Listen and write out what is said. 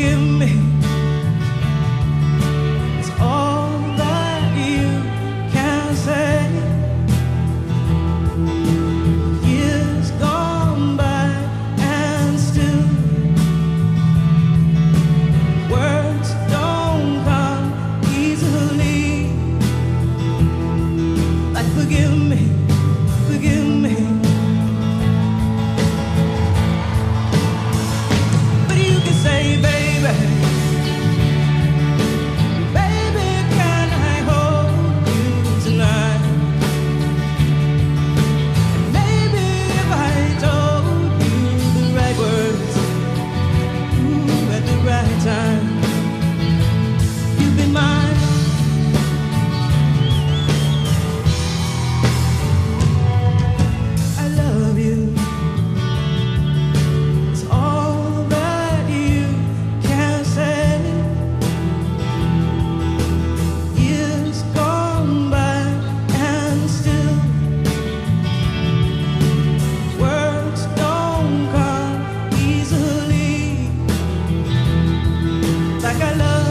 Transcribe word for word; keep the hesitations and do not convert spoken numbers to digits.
forgive me. It's all that you can say. Years gone by and still words don't come easily. Like forgive me, forgive me. But you can say, baby, baby, can I hold you tonight? Maybe if I told you the right words, ooh, at the right time, you'd be mine. I love you. It's all that you can say. Years gone by and still words don't come easily. Like I love